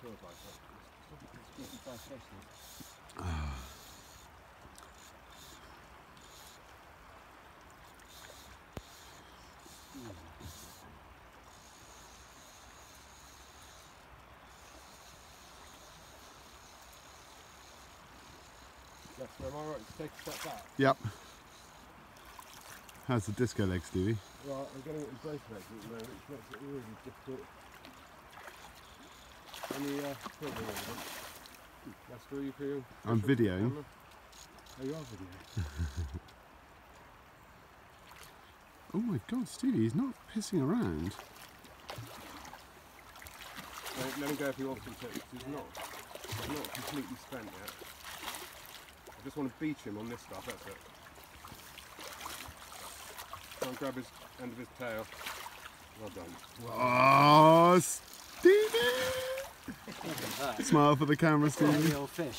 Am I right to take a step back? Yep. How's the disco leg, Stevie? Right, I'm getting it in both legs at the moment, which makes it really difficult. Any filming evidence? That's for you for you. I'm videoing. Oh, you are videoing? Oh my god, Stevie, he's not pissing around. Let him go if he wants to, he's not completely spent yet. I just want to beat him on this stuff, that's it. Try and grab his end of his tail. Well done. Oh, Stevie! Smile for the camera, Stevie. The old fish.